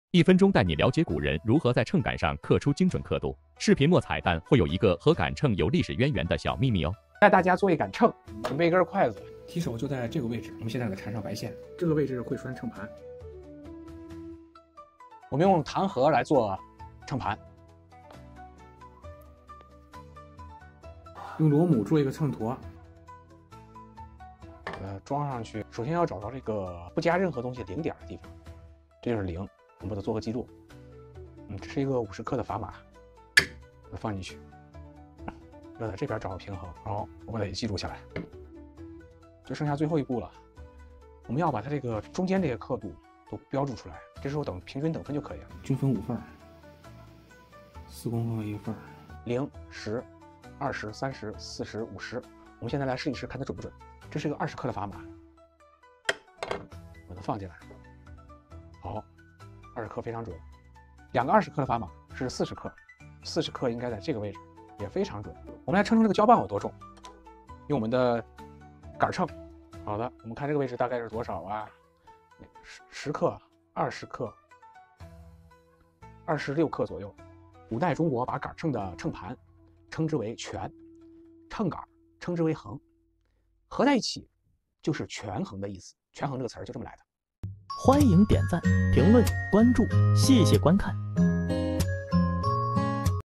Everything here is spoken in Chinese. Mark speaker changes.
Speaker 1: 1分钟带你了解古人如何在秤杆上刻出精准刻度。视频末彩蛋会有一个和杆秤有历史渊源的小秘密哦。
Speaker 2: 带大家做一杆秤，准备一根筷子，
Speaker 3: 提手就在这个位置。我们现在给它缠上白线，这个位置会拴秤盘。
Speaker 2: 我们用弹盒来做秤盘，
Speaker 3: 用螺母做一个秤砣，
Speaker 2: 装上去。首先要找到这个不加任何东西零点的地方，这就是0，我们把它做个记录。这是一个50克的砝码，把它放进去，要在这边找个平衡。好，我把它也记录下来。就剩下最后一步了，我们要把它这个中间这些刻度都标注出来，这时候平均等分就可以了。
Speaker 3: 均分5份，4公分为1份
Speaker 2: ，0、10、20、30、40、50。我们现在来试一试，看它准不准。这是一个20克的砝码，把它放进来。好，20克非常准。2个20克的砝码是40克，40克应该在这个位置，也非常准。我们来称称这个胶棒有多重，用我们的杆秤。好的，我们看这个位置大概是多少啊？10克、20克、26克左右。古代中国把杆秤的秤盘称之为权，秤杆称之为衡，合在一起就是权衡的意思。权衡这个词儿就这么来的。
Speaker 4: 欢迎点赞、评论、关注，谢谢观看。